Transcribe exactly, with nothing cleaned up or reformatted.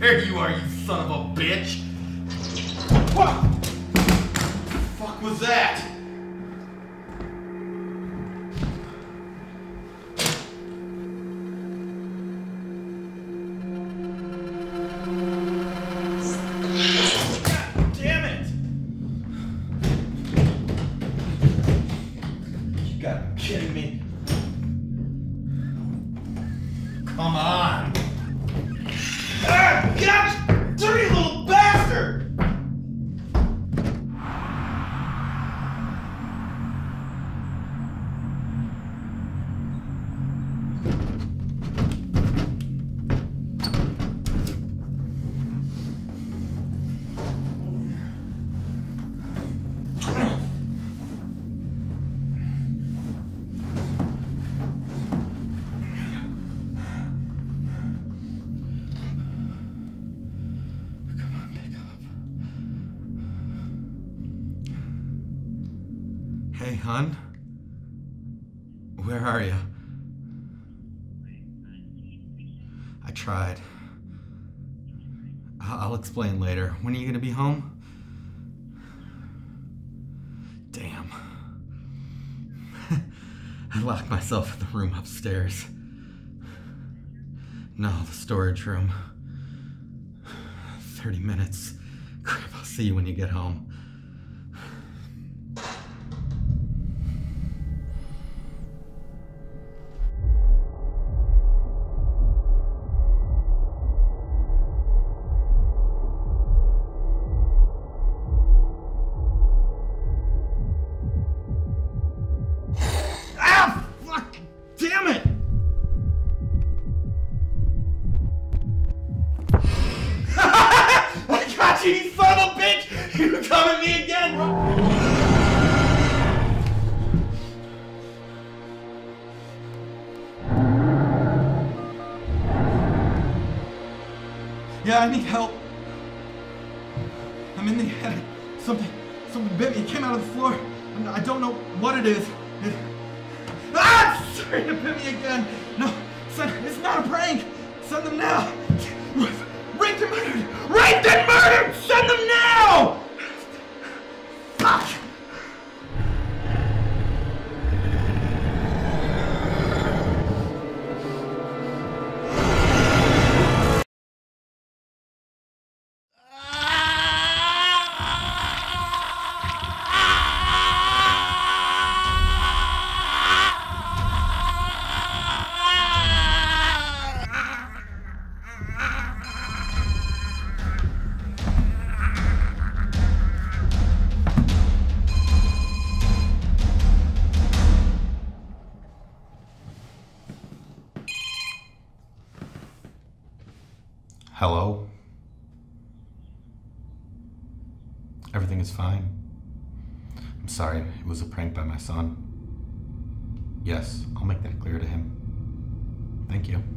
There you are, you son of a bitch! What the fuck was that? God damn it! You gotta be kidding me. Come on! Ah, get out, dirty little bastard! Hey, hon? Where are you? I tried. I- I'll explain later. When are you gonna be home? Damn. I locked myself in the room upstairs. No, the storage room. thirty minutes. Crap, I'll see you when you get home. Damn it! I got you, you son of a bitch! You come at me again! Yeah, I need help. I'm in the attic. Something, something bit me. It came out of the floor. I don't know what it is. It, Ah! Sorry to bit me again. No, son, it's not a prank. Send them now. Raped and murdered. Raped and murdered. Send them now. Fuck. Hello? Everything is fine. I'm sorry, it was a prank by my son. Yes, I'll make that clear to him. Thank you.